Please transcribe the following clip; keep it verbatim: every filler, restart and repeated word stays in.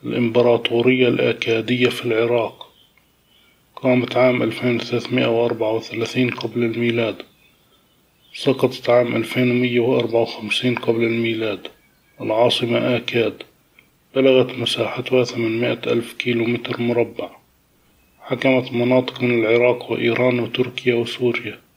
الإمبراطورية الأكادية في العراق، قامت عام ألفين وثلاثمائة وأربعة وثلاثين قبل الميلاد، سقطت عام ألفين ومائة وأربعة وخمسين قبل الميلاد. العاصمة آكاد، بلغت مساحتها ثمانمائة ألف كيلومتر مربع، حكمت مناطق من العراق وإيران وتركيا وسوريا.